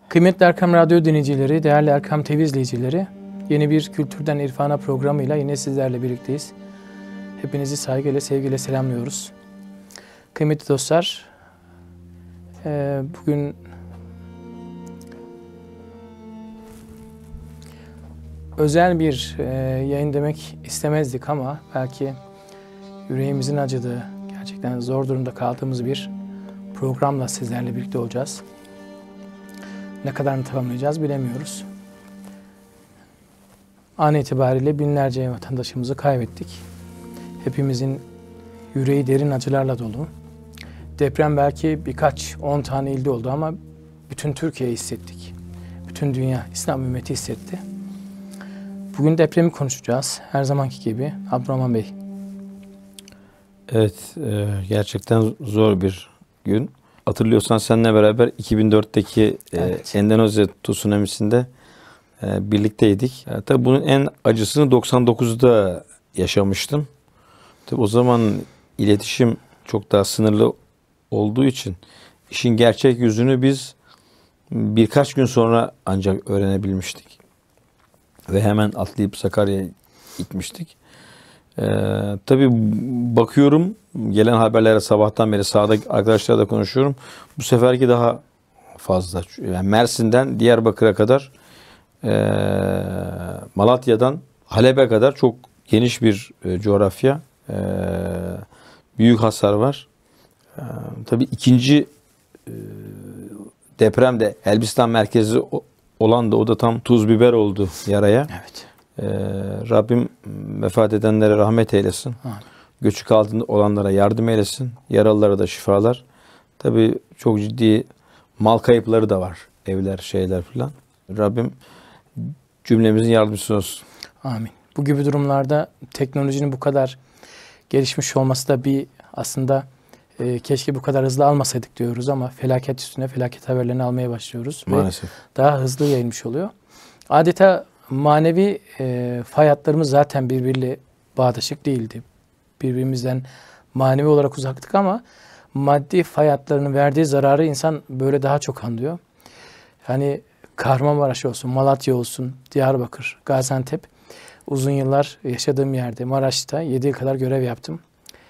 Kıymetli Erkam Radyo dinleyicileri, değerli Erkam TV izleyicileri, yeni bir Kültürden İrfana programıyla yine sizlerle birlikteyiz. Hepinizi saygıyla, sevgiyle selamlıyoruz. Kıymetli dostlar, bugün özel bir yayın demek istemezdik ama belki yüreğimizin acıdığı, gerçekten zor durumda kaldığımız bir programla sizlerle birlikte olacağız. Ne kadarını tamamlayacağız bilemiyoruz. An itibariyle binlerce vatandaşımızı kaybettik. Hepimizin yüreği derin acılarla dolu. Deprem belki birkaç 10 tane ilde oldu ama bütün Türkiye'yi hissettik. Bütün dünya, İslam ümmeti hissetti. Bugün depremi konuşacağız. Her zamanki gibi. Abdurrahman Bey. Evet, gerçekten zor bir gün. Hatırlıyorsan seninle beraber 2004'teki Endonezya tsunamisinde birlikteydik. Tabii bunun en acısını 99'da yaşamıştım. Tabii o zaman iletişim çok daha sınırlı olduğu için işin gerçek yüzünü biz birkaç gün sonra ancak öğrenebilmiştik. Ve hemen atlayıp Sakarya'ya gitmiştik. Tabii bakıyorum gelen haberlere, sabahtan beri sahada arkadaşlarla da konuşuyorum. Bu seferki daha fazla. Yani Mersin'den Diyarbakır'a kadar, Malatya'dan Halep'e kadar çok geniş bir coğrafya. Büyük hasar var. Tabii ikinci depremde Elbistan merkezi olan da o da tam tuz biber oldu yaraya. Evet. Rabbim vefat edenlere rahmet eylesin. Amin. Göçük altında olanlara yardım eylesin. Yaralılara da şifalar. Tabii çok ciddi mal kayıpları da var. Evler, şeyler filan. Rabbim cümlemizin yardımcısı olsun. Amin. Bu gibi durumlarda teknolojinin bu kadar gelişmiş olması da bir aslında keşke bu kadar hızlı almasaydık diyoruz ama felaket üstüne felaket haberlerini almaya başlıyoruz. Maalesef. Ve daha hızlı yayılmış oluyor. Adeta manevi fay hatlarımız zaten birbiriyle bağdaşık değildi. Birbirimizden manevi olarak uzaktık ama maddi fay hatlarının verdiği zararı insan böyle daha çok anlıyor. Hani Kahramanmaraş olsun, Malatya olsun, Diyarbakır, Gaziantep, uzun yıllar yaşadığım yerde Maraş'ta 7 yıl kadar görev yaptım.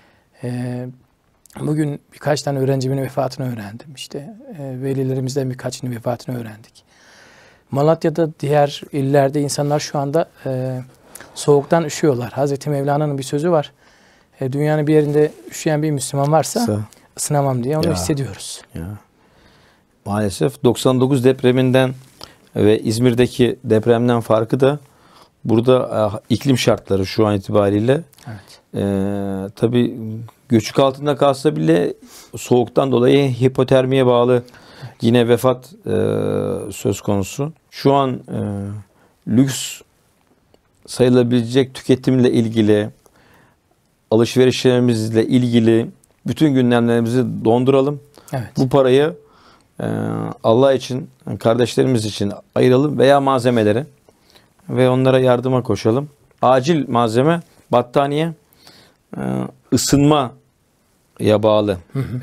Bugün birkaç tane öğrencimin vefatını öğrendim. İşte velilerimizden birkaçının vefatını öğrendik. Malatya'da, diğer illerde insanlar şu anda soğuktan üşüyorlar. Hazreti Mevlana'nın bir sözü var. Dünyanın bir yerinde üşüyen bir Müslüman varsa ısınamam diye onu hissediyoruz. Ya. Maalesef 99 depreminden ve İzmir'deki depremden farkı da burada iklim şartları şu an itibariyle. Evet. Tabii göçük altında kalsa bile soğuktan dolayı hipotermiye bağlı yine vefat söz konusu. Şu an lüks sayılabilecek tüketimle ilgili, alışverişlerimizle ilgili bütün gündemlerimizi donduralım. Evet. Bu parayı Allah için, kardeşlerimiz için ayıralım veya malzemeleri ve onlara yardıma koşalım. Acil malzeme, battaniye, ısınmaya bağlı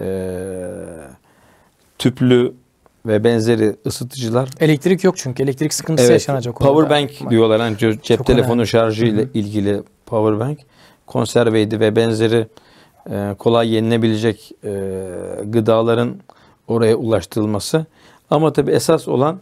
tüplü ve benzeri ısıtıcılar. Elektrik yok çünkü. Elektrik sıkıntısı yaşanacak. Power bank diyorlar. Yani cep telefonu şarjı ile ilgili power bank. Konserveydi ve benzeri kolay yenilebilecek gıdaların oraya ulaştırılması. Ama tabii esas olan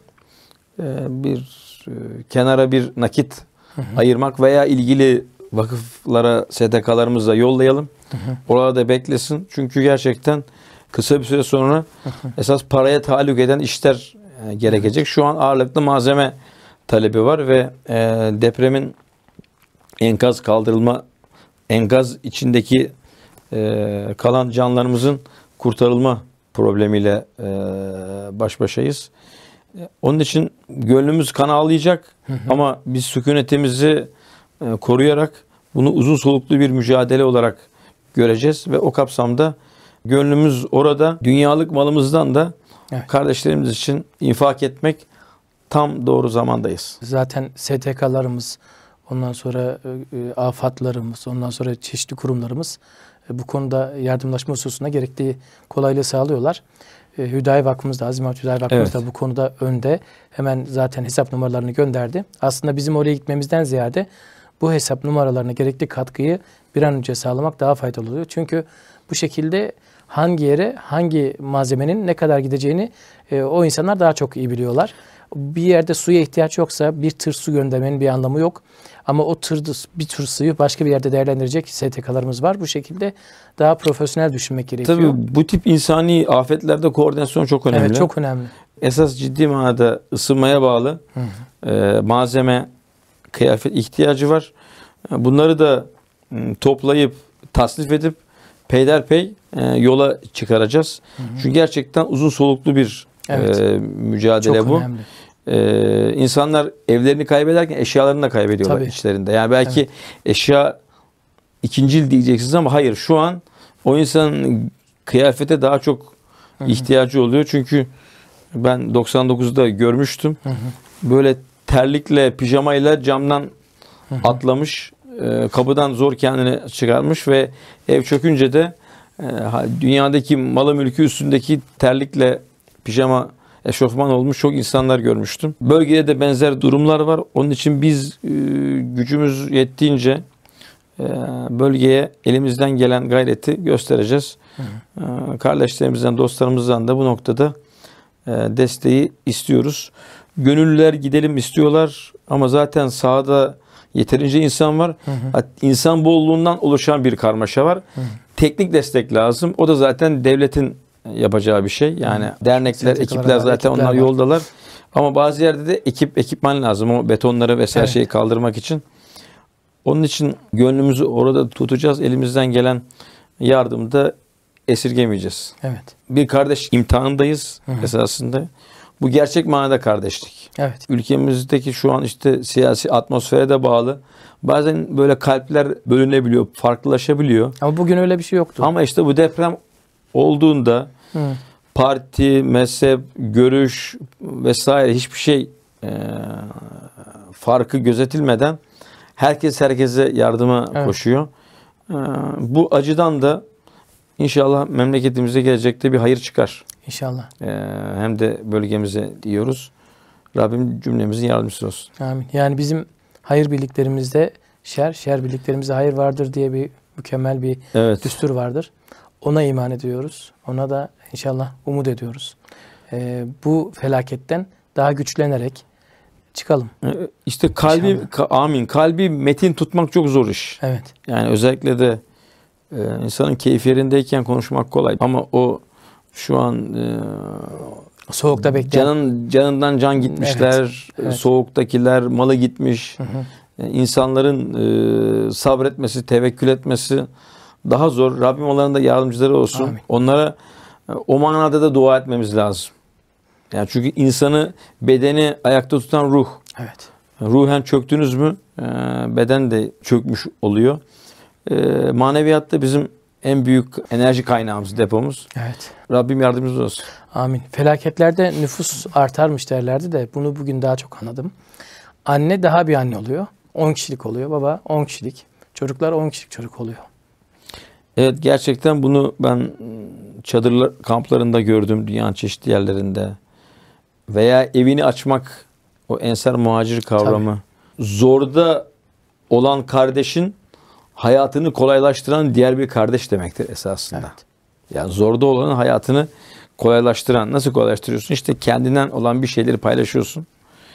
kenara bir nakit ayırmak veya ilgili vakıflara, STK'larımıza yollayalım. Oralarda beklesin. Çünkü gerçekten kısa bir süre sonra esas paraya tahallük eden işler gerekecek. Şu an ağırlıklı malzeme talebi var ve depremin enkaz kaldırılma, enkaz içindeki kalan canlarımızın kurtarılma problemiyle baş başayız. Onun için gönlümüz kan ağlayacak ama biz sükunetimizi koruyarak bunu uzun soluklu bir mücadele olarak göreceğiz ve o kapsamda gönlümüz orada, dünyalık malımızdan da kardeşlerimiz için infak etmek tam doğru zamandayız. Zaten STK'larımız, ondan sonra AFAD'larımız, ondan sonra çeşitli kurumlarımız bu konuda yardımlaşma hususunda gerektiği kolaylığı sağlıyorlar. Hüdayi Vakfımız da, Azimat Hüdayi Vakfımız Evet. da bu konuda önde. Hemen zaten hesap numaralarını gönderdi. Aslında bizim oraya gitmemizden ziyade bu hesap numaralarına gerekli katkıyı bir an önce sağlamak daha faydalı oluyor. Çünkü bu şekilde hangi yere, hangi malzemenin ne kadar gideceğini o insanlar daha çok iyi biliyorlar. Bir yerde suya ihtiyaç yoksa bir tır su göndermenin bir anlamı yok. Ama o bir tır suyu başka bir yerde değerlendirecek STK'larımız var. Bu şekilde daha profesyonel düşünmek gerekiyor. Tabii bu tip insani afetlerde koordinasyon çok önemli. Evet, çok önemli. Esas ciddi manada ısınmaya bağlı malzeme, kıyafet ihtiyacı var. Bunları da toplayıp, tasnif edip peyderpey yola çıkaracağız. Çünkü gerçekten uzun soluklu bir mücadele çok bu. önemli. İnsanlar evlerini kaybederken eşyalarını da kaybediyorlar Tabii. içlerinde. Yani belki eşya ikincil diyeceksiniz ama hayır, şu an o insanın kıyafete daha çok ihtiyacı oluyor. Çünkü ben 99'da görmüştüm. Böyle terlikle, pijamayla camdan atlamış, kapıdan zor kendini çıkarmış ve ev çökünce de dünyadaki malı mülkü üstündeki terlikle pijama, eşofman olmuş çok insanlar görmüştüm. Bölgede de benzer durumlar var. Onun için biz gücümüz yettiğince bölgeye elimizden gelen gayreti göstereceğiz. Kardeşlerimizden, dostlarımızdan da bu noktada desteği istiyoruz. Gönüllüler gidelim istiyorlar ama zaten sahada yeterince insan var. İnsan bolluğundan oluşan bir karmaşa var. Teknik destek lazım. O da zaten devletin yapacağı bir şey. Yani dernekler, ekipler zaten onlar var. yoldalar. Ama bazı yerde de ekipman lazım. O betonları vesaire şeyi kaldırmak için. Onun için gönlümüzü orada tutacağız. Elimizden gelen yardımı da esirgemeyeceğiz. Evet. Bir kardeş imtihanındayız esasında. Bu gerçek manada kardeşlik. Evet. Ülkemizdeki şu an işte siyasi atmosfere de bağlı. Bazen böyle kalpler bölünebiliyor, farklılaşabiliyor. Ama bugün öyle bir şey yoktu. Ama işte bu deprem olduğunda parti, mezhep, görüş vesaire hiçbir şey farkı gözetilmeden herkes herkese yardıma koşuyor. Bu acıdan da İnşallah memleketimize gelecekte bir hayır çıkar. İnşallah. Hem de bölgemize diyoruz. Rabbim cümlemizin yardımcısı olsun. Amin. Yani bizim hayır birliklerimizde şer birliklerimizde hayır vardır diye bir mükemmel bir düstur vardır. Ona iman ediyoruz. Ona da inşallah umut ediyoruz. Bu felaketten daha güçlenerek çıkalım. İşte kalbi, amin. Kalbi metin tutmak çok zor iş. Evet. Yani özellikle de insanın keyif yerindeyken konuşmak kolay. Ama o şu an soğukta bekleyen. Canından can gitmişler. Evet. Soğuktakiler malı gitmiş. İnsanların sabretmesi, tevekkül etmesi daha zor. Rabbim onların da yardımcıları olsun. Amin. Onlara o manada da dua etmemiz lazım. Yani çünkü insanı, bedeni ayakta tutan ruh. Evet. Ruhen çöktünüz mü beden de çökmüş oluyor. Maneviyatta bizim en büyük enerji kaynağımız, depomuz. Evet. Rabbim yardımcımız olsun. Amin. Felaketlerde nüfus artarmış derlerdi de bunu bugün daha çok anladım. Anne daha bir anne oluyor. 10 kişilik oluyor. Baba 10 kişilik. Çocuklar 10 kişilik çocuk oluyor. Evet, gerçekten bunu ben çadır kamplarında gördüm, dünyanın çeşitli yerlerinde. Veya evini açmak, o ensar muhacir kavramı. Tabii. Zorda olan kardeşin hayatını kolaylaştıran diğer bir kardeş demektir esasında. Evet. Yani zorda olanın hayatını kolaylaştıran. Nasıl kolaylaştırıyorsun? İşte kendinden olan bir şeyleri paylaşıyorsun.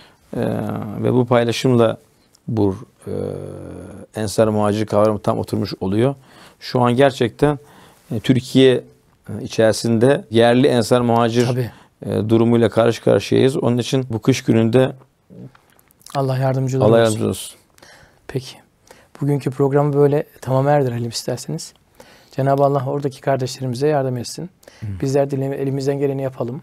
Ve bu paylaşımla bu ensar muhacir kavramı tam oturmuş oluyor. Şu an gerçekten Türkiye içerisinde yerli ensar muhacir durumuyla karşı karşıyayız. Onun için bu kış gününde Allah yardımcı olsun. Peki. Bugünkü programı böyle tamam erdirelim isterseniz. Cenab-ı Allah oradaki kardeşlerimize yardım etsin. Bizler de elimizden geleni yapalım.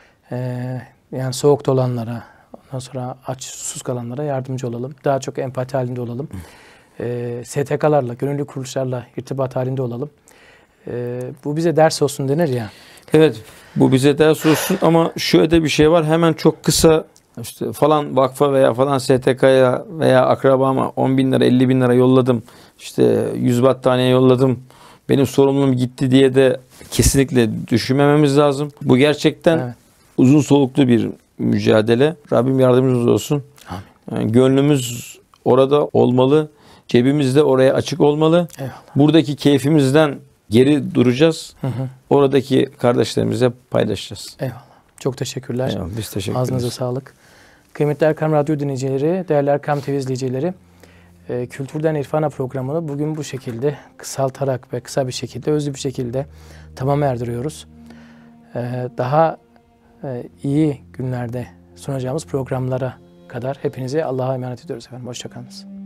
Yani soğukta olanlara, ondan sonra aç, susuz kalanlara yardımcı olalım. Daha çok empati halinde olalım. STK'larla, gönüllü kuruluşlarla irtibat halinde olalım. Bu bize ders olsun denir ya. Evet, bu bize ders olsun ama şöyle de bir şey var. Hemen çok kısa işte falan vakfa veya falan STK'ya veya akrabama 10 bin lira, 50 bin lira yolladım. İşte 100 battaniye yolladım. benim sorumluluğum gitti diye de kesinlikle düşünmememiz lazım. Bu gerçekten Evet. uzun soluklu bir mücadele. Rabbim yardımcımız olsun. Amin. Yani gönlümüz orada olmalı. Cebimiz de oraya açık olmalı. Eyvallah. Buradaki keyfimizden geri duracağız. Hı hı. Oradaki kardeşlerimizle paylaşacağız. Eyvallah. Çok teşekkürler. Eyvallah, biz teşekkür Ağzınıza ederiz. sağlık. Kıymetli Erkam Radyo dinleyicileri, değerli Erkam TV izleyicileri, Kültürden İrfana programını bugün bu şekilde kısaltarak ve kısa bir şekilde, özlü bir şekilde tamam erdiriyoruz. Daha iyi günlerde sunacağımız programlara kadar hepinize Allah'a emanet ediyoruz efendim. Hoşça kalınız.